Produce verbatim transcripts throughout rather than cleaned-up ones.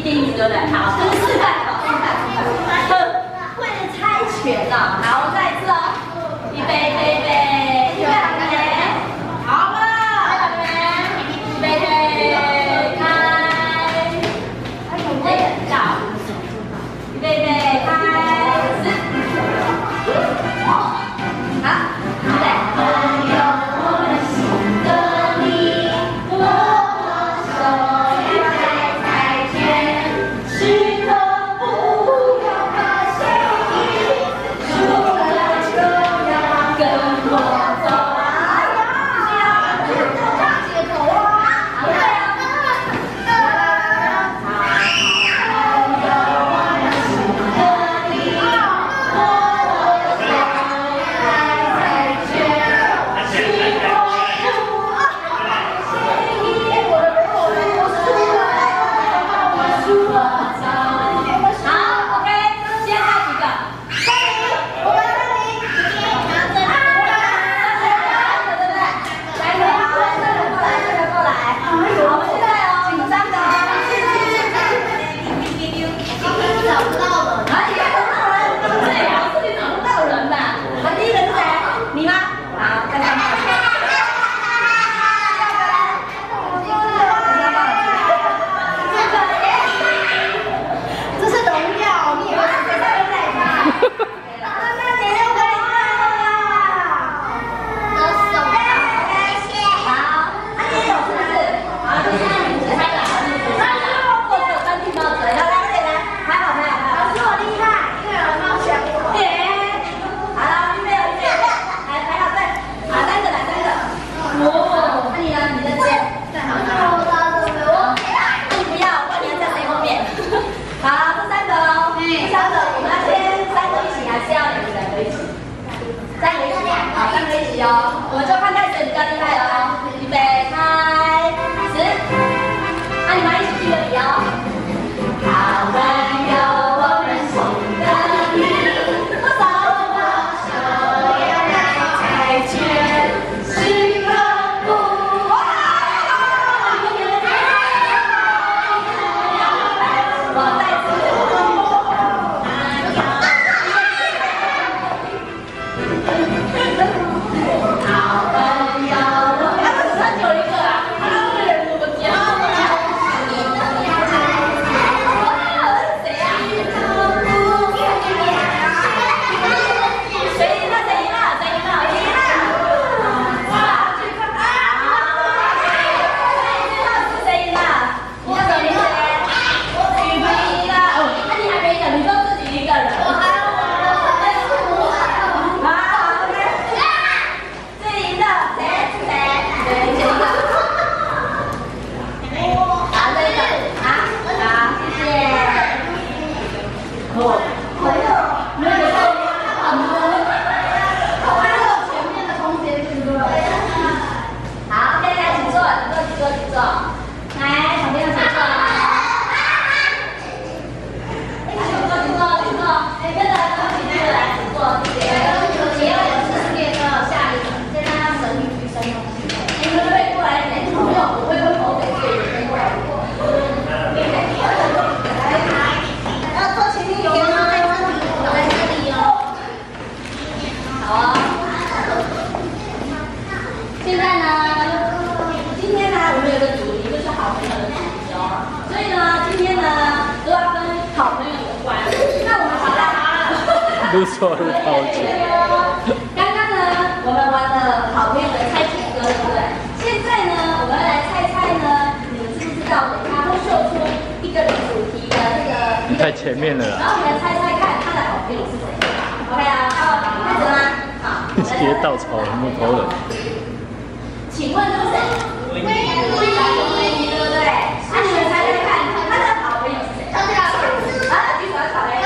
定对不对？好，这是示范，好，示范，示范。为了猜拳啊，好，再一次哦，预备，备备，预备好了没？好了，预备好了没？预备备，开。哎，到，预备备，开始。好，预备。朋友，我们心的你，握握手，来猜拳，时刻不要怕谁赢，输了就要跟我走。哎呀，这是要大姐头啊！对啊。朋友，我们心的你，握握手，来猜拳。我们就看看谁比较厉害了哦！预备，开始！那你们一起记得比哦。好朋友，我们心的你，手握手要来猜拳，时刻不哇！我再次。 录错录超久。 刚刚呢，我们玩了好朋友的猜拳歌，对不对？现在呢，我们来猜猜呢，你们知不知道？等一下会秀出一个主题的这个。 你太前面了啦。 然后你们猜猜看，他的好朋友是谁 ？OK 啊，好，开始吗？好。 直接稻草人木头人。 请问是谁？维尼，维尼，对不对？那你们猜猜看，他的好朋友是谁？啊，举手考嘞。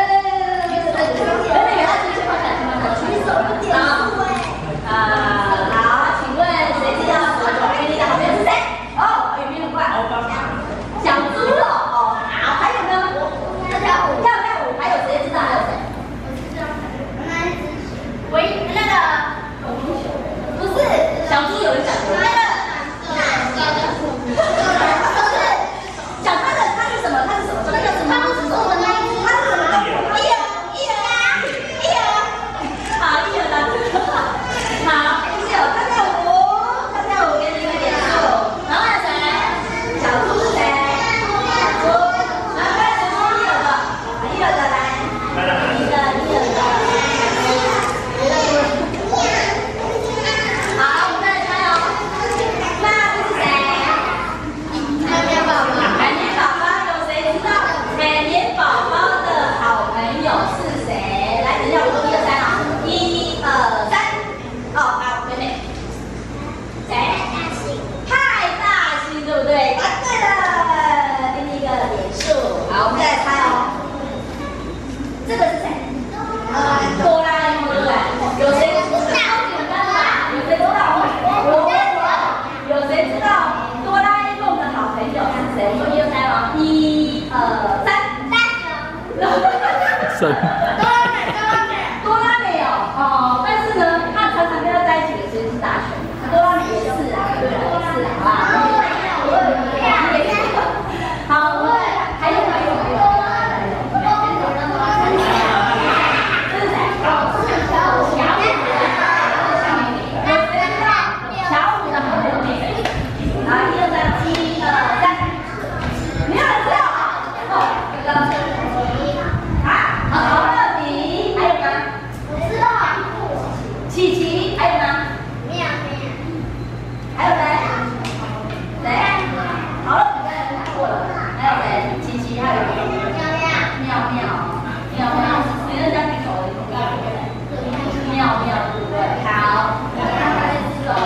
啊，好，请问谁知道我的美丽的好朋友是谁？哦，有没有快？小猪肉哦，好，还有呢？跳跳舞，跳跳舞，还有谁知道？还有谁？我知道，喂，那个，不是，小猪有人讲过。那个， 是谁？我说一二三哦，一二三，大雄。 神。 多拉美，多拉美，多拉美哦，哦，但是呢，他常常跟他在一起的其实是大雄，多拉美也是啊，对啊，也是啊，好吧？好，我们还有还有还有。 琪琪，还有吗？没有没有。还有谁？谁？好了，你刚才过了。还有谁？琪琪，还有谁？妙妙，妙妙，妙妙，谁人家举手的？妙妙，对不对？好，我们看看这种。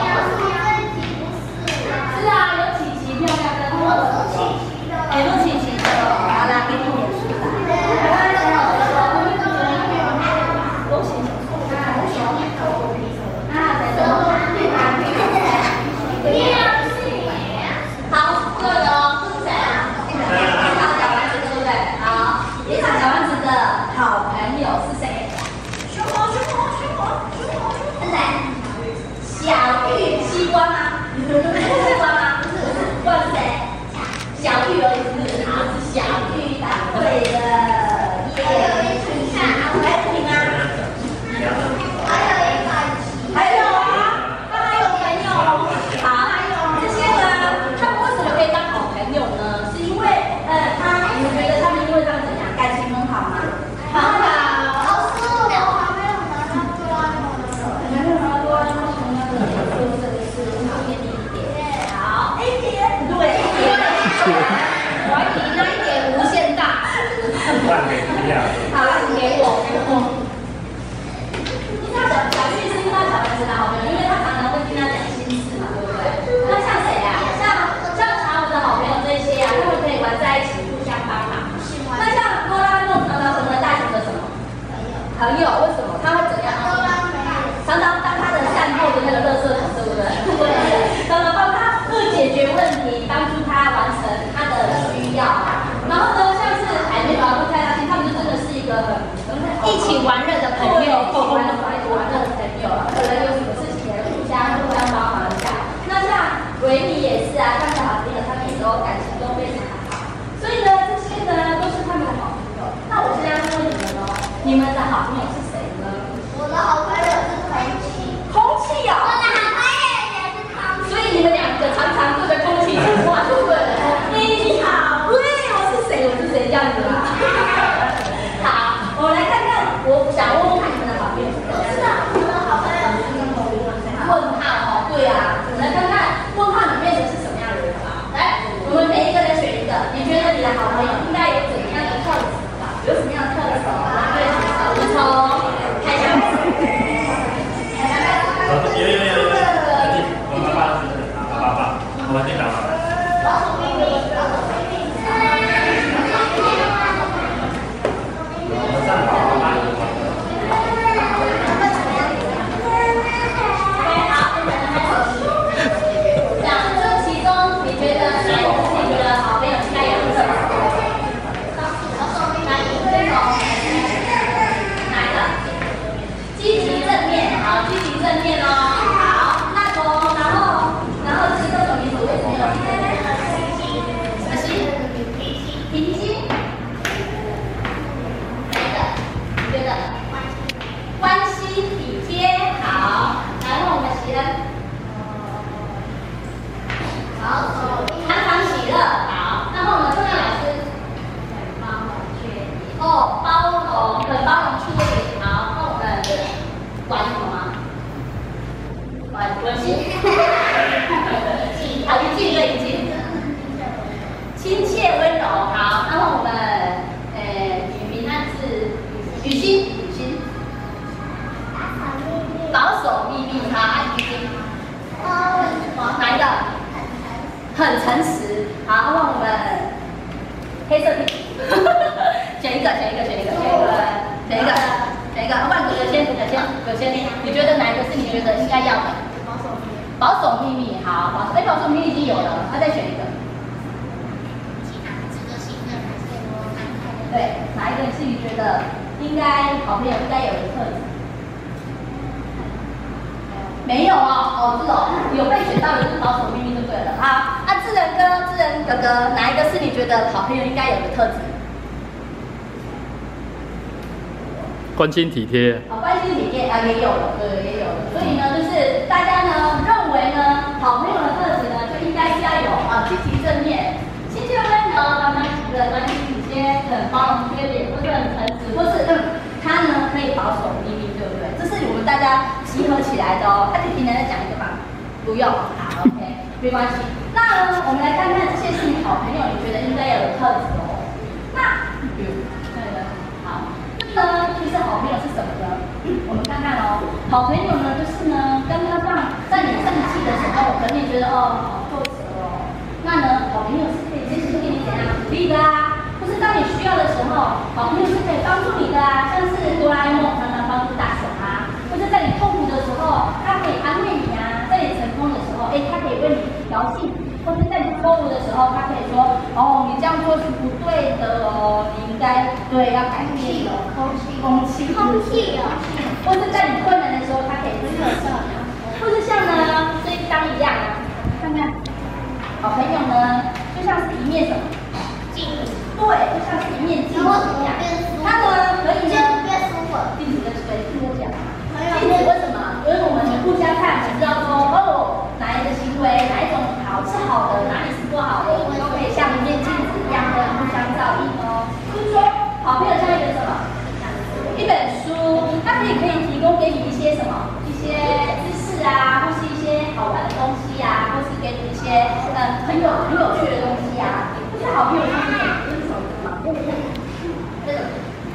是啊，有琪琪、妙妙跟洛琪琪的，也有琪琪的。好啦，给你点数啦。恭喜你。 好，这个哦，这是谁啊？樱桃小丸子，对不对？好，樱桃小丸子的好朋友是谁？熊猫，熊猫，熊猫，熊猫，是谁？小玉，西瓜吗？西瓜吗？不是，不是，问谁？小玉而已，是不是？好，是小玉，答对了，耶！还有一题吗？还有一个，还有啊，他还有朋友。好，还有这些呢，他们为什么可以当好朋友呢？是因为，呃，他，你们觉得他们因为他们怎样，感情很好吗？很好。老师，我还没有拿到哆啦 A 梦的。还没有拿到哆啦 A 梦的那个，这个是好一点一点。好 ，A 点，对 ，A 点。怀疑那一点无限大。 换给你呀。 好，请给我，给我。 小小玉是樱桃小丸子的好朋友，因为他常常会跟他讲心事嘛，对不对？那像谁啊？像像茶壶的好朋友这些啊，他们可以玩在一起，互相帮忙。那像哆啦 A 梦常常成为大雄的什么？朋友？为什么？他会怎样？常常当他的善后的那个垃圾桶，对不对？对。常常帮他会解决问题，帮助他完成他的需要。然后呢，像是海绵宝宝、太大星，他们就真的是一个很一起玩乐的朋友，一起玩乐玩玩乐的朋友，可能有什么事情也互相互相帮忙一下。那像维尼也是啊，他们的好朋友，他们也都感情都非常的好。所以呢，这些呢都是他们的好朋友。那我现在问你们哦，你们的好朋友是谁呢？我的好朋友是空气。空气哦。我的好朋友也是空气。所以你们两个常常对着空气讲话，对不对？你好，对，我是谁？我是谁？这样子啊。好，我们来看看，我想问问看你们的好朋友是谁？我知道，我的好朋友是问号哦，对啊，我们来看看问号里面的是什么样的人吧。来，我们每一个人选一个，你觉得你的好朋友应该有怎样的特质吧？有什么样的特质？对，我们从开始。 有有有有有，我爸爸是爸爸爸，我们先讲爸爸。 老鼠秘密，老鼠秘密。 上好好吧。 讲这其中，你觉得哪一个是你的好朋友应该有的特质？哪一个？哪一个？积极正面，好，积极正面哦。好，那从然后然后是各种民主为什么有积极正面？什么心？平心。觉得关心体贴好，然后我们喜恩，好，常常喜乐好，然后我们重要老师，很包容缺点，哦，包容，很包容缺点，好，那我们管什么吗？管关心，好，一进对一进，亲切温柔好，然后我们呃女名暗示。雨欣，雨欣，保守秘密，好，安雨欣，哪一个？很诚实，好，那我们黑色题，选一个，选一个，选一个，选一个，选一个，选一个，万有先，有先，有先，你觉得哪一个是你觉得应该要的？保守秘密，保守秘密，好，保守，哎，保守秘密已经有了，那再选一个。 你是你觉得应该好朋友应该有的特质？没有哦，哦，是哦，有被选到的就是保守秘密就对了。好，啊，智仁哥、智仁哥哥，哪一个是你觉得好朋友应该有的特质？ 关心体贴。 好，关心体贴啊，也有了，对，也有了。所以呢，就是大家呢认为呢，好朋友的特质呢就应该是要有啊积极正面、亲切温柔、常常体的关心体贴、很包容缺点，或是很诚实，或是嗯他呢可以保守秘密，对不对？这是我们大家集合起来的哦。他就平常再讲一个吧，不用，好 ，OK， 没关系。那呢，我们来看看这些是你好朋友你觉得应该有的特质哦。那，对的，好。呢，其实好朋友是什么呢？我们看看哦，好朋友呢，就是呢，刚刚上在你生气的时候，可能你觉得哦，好挫折哦，那呢，好朋友是可以随时给你怎样鼓励的啊，或是当你需要的时候，好朋友是可以帮助你的啊，像是哆啦 A 梦常常帮助大雄啊，或者在你痛苦的时候，他可以安慰你啊，在你成功的时候，哎，他可以为你调戏。或是在你错误的时候，他可以说：“哦，你这样做是不对的哦，你应该对要改变哦。”空气，空气，空气哦。或是在你困难的时候，他可以特效呀。或是像呢这一张一样啊，看看，好朋友呢就像是一面什么镜子，对，就像是一面镜子一样。它呢可以呢变舒服，镜子的水，听我讲。镜子为什么？因为我们互相看，才知道说哦，哪一个行为，哪一种好是好的，哪里是不好的，我们都可以像一面镜子一样的互相照应哦。就是说，好朋友像一个什么？一本书，它可以可以提供给你一些什么？一些知识啊，或是一些好玩的东西啊，或是给你一些呃很有很有趣的东西啊。这些好朋友是什么？是什么？这个。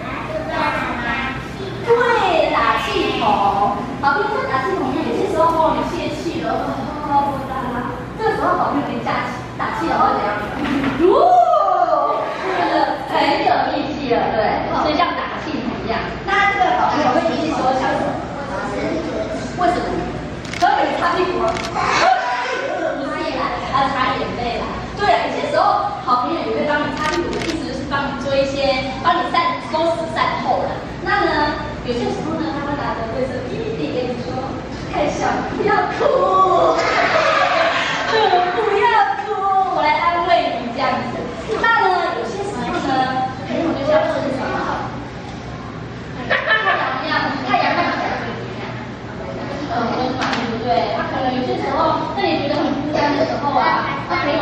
对，打气筒。好，比如说打气筒，有些时候哦，你泄气了，哦，不哒啦，这个时候好朋友给你打气，打气的话怎样？哦，这个很有力气了，对，所以像打气筒一样。那这个好朋友会一起说像什么？为什么？可以擦屁股吗？不是啦，要擦眼泪啦。对啊，有些时候好朋友也会帮你擦屁股的意思就是帮你做一些，帮你善收拾善后啦。那呢？有些时候呢，他会拿着卫生巾递给你说：“太小，不要哭，不要哭，我来安慰你这样子。”那呢，有些时候呢，朋友就像是什么？太阳一样，太阳那么小，呃，温暖，对不对？他可能有些时候，在你觉得很孤单的时候啊，那朋友